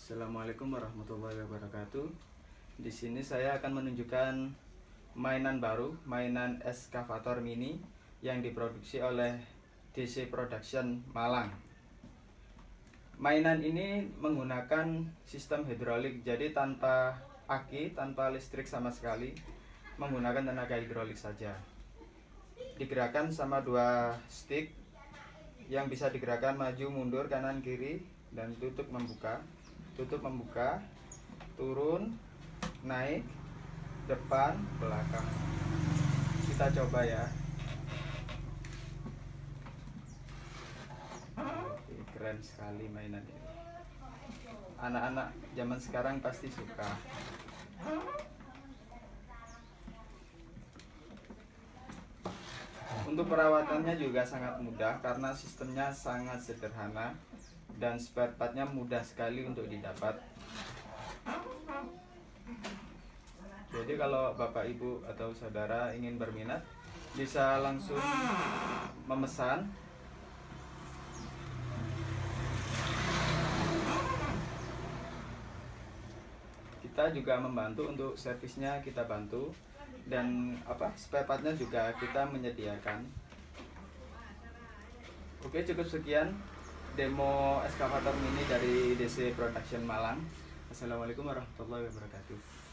Assalamualaikum warahmatullahi wabarakatuh. Di sini saya akan menunjukkan mainan baru, mainan eskavator mini yang diproduksi oleh DC Production Malang. Mainan ini menggunakan sistem hidrolik, jadi tanpa aki, tanpa listrik sama sekali, menggunakan tenaga hidrolik saja. Digerakkan sama dua stick yang bisa digerakkan maju mundur kanan kiri dan tutup membuka, turun, naik, depan, belakang. Kita coba ya. Oke, keren sekali mainan ini. Anak-anak zaman sekarang pasti suka. Untuk perawatannya juga sangat mudah karena sistemnya sangat sederhana dan spare partnya mudah sekali untuk didapat. Jadi kalau Bapak Ibu atau saudara ingin berminat, bisa langsung memesan. Kita juga membantu untuk servisnya, kita bantu, dan spare partnya juga kita menyediakan. Oke, cukup sekian demo eskavator mini dari DC Production Malang. Assalamualaikum warahmatullahi wabarakatuh.